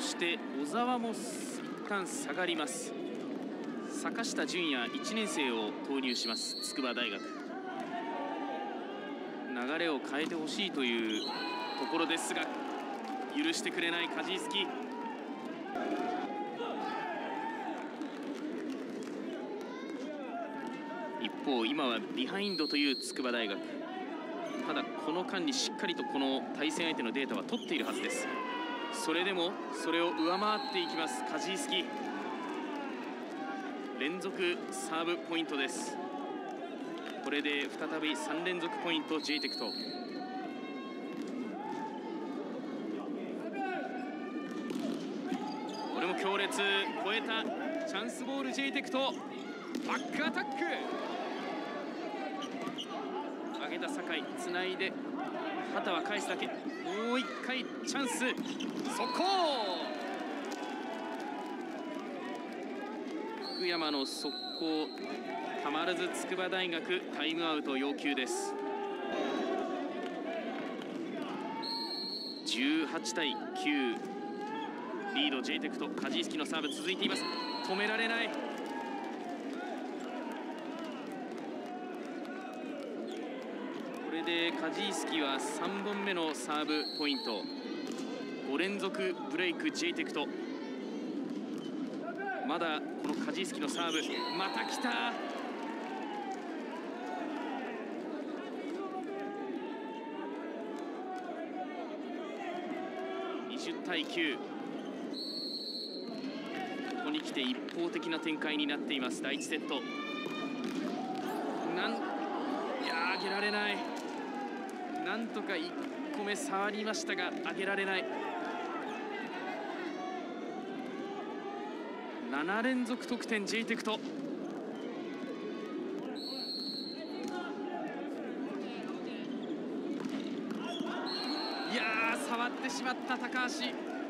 して小沢も一旦下がります。坂下純也1年生を投入します筑波大学。流れを変えてほしいというところですが許してくれないカジースキ。一方今はビハインドという筑波大学。ただこの間にしっかりとこの対戦相手のデータは取っているはずです。それでもそれを上回っていきますカジースキ。連続サーブポイントです。これで再び3連続ポイント J テクト。これも強烈、超えたチャンスボール J テクト。バックアタック、上げた酒井つないで旗は返すだけ。もう一回チャンス、速攻。福山の速攻たまらず筑波大学タイムアウト要求です。18対9リード J テクト。カジースキのサーブ続いています。止められない。これでカジースキは3本目のサーブポイント。5連続ブレイク J テクト。まだこのカジースキのサーブ、また来た。20対9。ここに来て一方的な展開になっています第1セット。いや上げられない。なんとか1個目触りましたが上げられない。7連続得点 J テクト。いやー触ってしまった高橋。